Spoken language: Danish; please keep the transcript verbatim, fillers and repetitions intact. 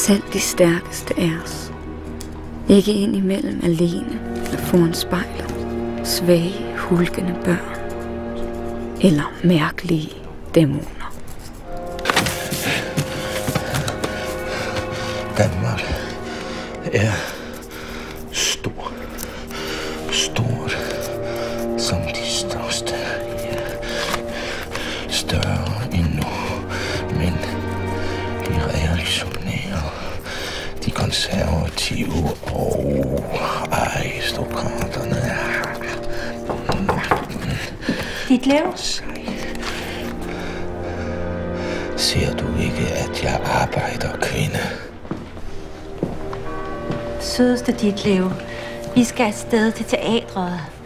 selv de stærkeste af os. Ikke ind imellem alene eller foran spejlet. Svage, hulkende børn. Eller mærkelige dæmoner. Danmark er stor. Stort som de største. Ja. Større endnu. Men de reaktionære, de konservative og aristokraterne. Ditlev? Ser du ikke, at jeg arbejder, kvinde? Sødeste Ditlev, vi skal afsted til teatret.